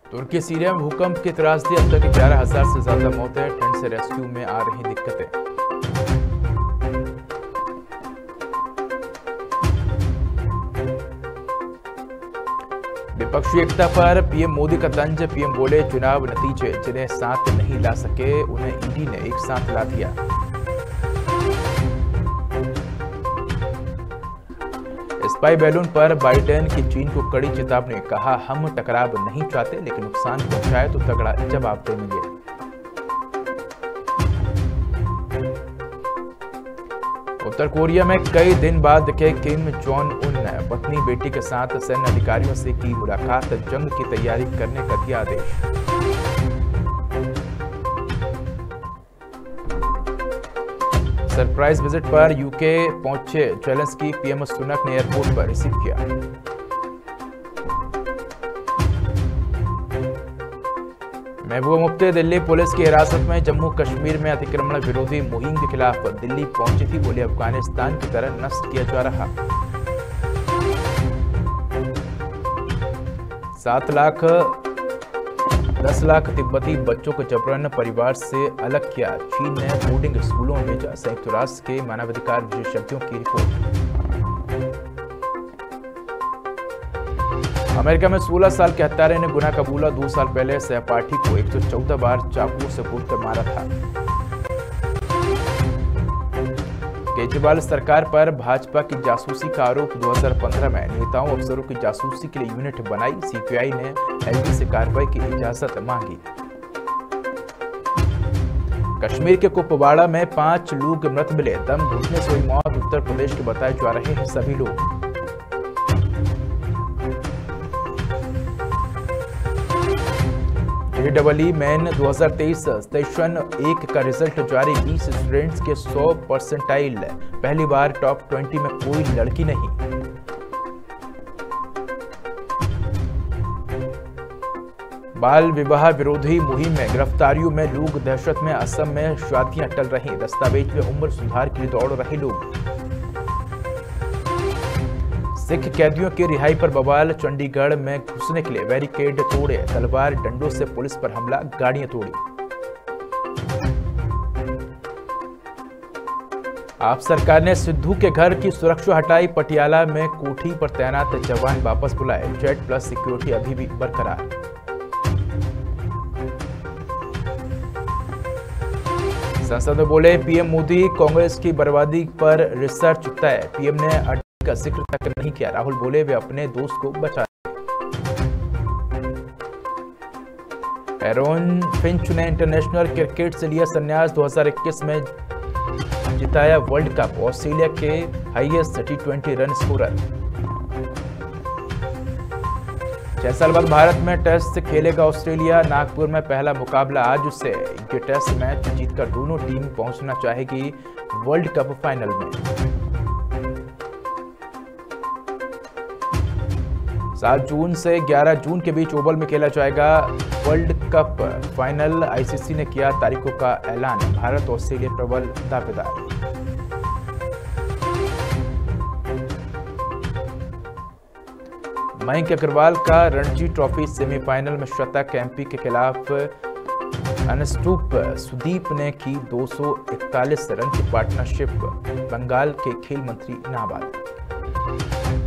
तुर्की Syria में भूकंप की त्रासदी, अब तक 11,000 से ज्यादा मौतें, ठंड से रेस्क्यू में आ रही दिक्कतें। विपक्षी एकता पर पीएम मोदी का तंज, पीएम बोले चुनाव नतीजे जिन्हें साथ नहीं ला सके उन्हें ईडी ने एक साथ ला दिया। स्पाई बैलून पर बाइडेन की चीन को कड़ी चेतावनी, कहा हम टकराव नहीं चाहते लेकिन नुकसान पहुंचाए तो तगड़ा जवाब देंगे। उत्तर कोरिया में कई दिन बाद दिखे किम जोंग उन, पत्नी बेटी के साथ सैन्य अधिकारियों से की मुलाकात, जंग की तैयारी करने का दिया आदेश। सरप्राइज विजिट पर यूके पहुंचे जेलेंस्की, पीएम सुनक ने एयरपोर्ट पर रिसीव किया। महबूबा मुफ्ती दिल्ली पुलिस की हिरासत में, जम्मू कश्मीर में अतिक्रमण विरोधी मुहिम के खिलाफ दिल्ली पहुंची थी, बोले अफगानिस्तान की तरह नष्ट किया जा रहा। 10 लाख तिब्बती बच्चों को जबरन परिवार से अलग किया, चीन ने बोर्डिंग स्कूलों में भेजा, संयुक्त राष्ट्र के मानवाधिकार विशेषज्ञों की रिपोर्ट। अमेरिका में 16 साल के हत्यारे ने गुनाह कबूला, 2 साल पहले सहपाठी को 114 बार चाकू से कूटकर मारा था। केजरीवाल सरकार पर भाजपा की जासूसी का आरोप, 2015 में नेताओं अफसरों की जासूसी के लिए यूनिट बनाई, सीपीआई ने एलजी से कार्रवाई की इजाजत मांगी। कश्मीर के कुपवाड़ा में 5 लोग मृत मिले, दम घुटने से हुई मौत, उत्तर प्रदेश के बताए जा रहे हैं सभी लोग। जेईई मेन 2023 सेशन 1 का रिजल्ट जारी, 20 स्टूडेंट्स के 100 परसेंटाइल, पहली बार टॉप 20 में कोई लड़की नहीं। बाल विवाह विरोधी मुहिम में गिरफ्तारियों में लोग दहशत में, असम में शादियां टल रही, दस्तावेज में उम्र सुधार के लिए दौड़ रहे लोग। सिख कैदियों की रिहाई पर बवाल, चंडीगढ़ में घुसने के लिए बैरिकेड तोड़े, तलवार डंडों से पुलिस पर हमला, गाड़ियां तोड़ी। आप सरकार ने सिद्धू के घर की सुरक्षा हटाई, पटियाला में कोठी पर तैनात जवान वापस बुलाए, जेड प्लस सिक्योरिटी अभी भी बरकरार। संसद में बोले पीएम मोदी, कांग्रेस की बर्बादी पर रिसर्च तय, पीएम ने का जिक्र तक नहीं किया, राहुल बोले वे अपने दोस्त को बचा। एरोन फिंच ने इंटरनेशनल क्रिकेट से लिया संन्यास, 2021 में जिताया वर्ल्ड कप, ऑस्ट्रेलिया के हाईएस्ट T20 रन स्कोरर। 6 साल बाद भारत में टेस्ट खेलेगा ऑस्ट्रेलिया, नागपुर में पहला मुकाबला आज से, ये टेस्ट मैच जीतकर दोनों टीम पहुंचना चाहेगी वर्ल्ड कप फाइनल में। 7 जून से 11 जून के बीच ओवल में खेला जाएगा वर्ल्ड कप फाइनल, आईसीसी ने किया तारीखों का ऐलान, भारत ऑस्ट्रेलिया प्रबल दावेदार। मयंक अग्रवाल का रणजी ट्रॉफी सेमीफाइनल में शतक, एमपी के खिलाफ अनस्टूप सुदीप ने की 241 रन की पार्टनरशिप, बंगाल के खेल मंत्री नाबाद।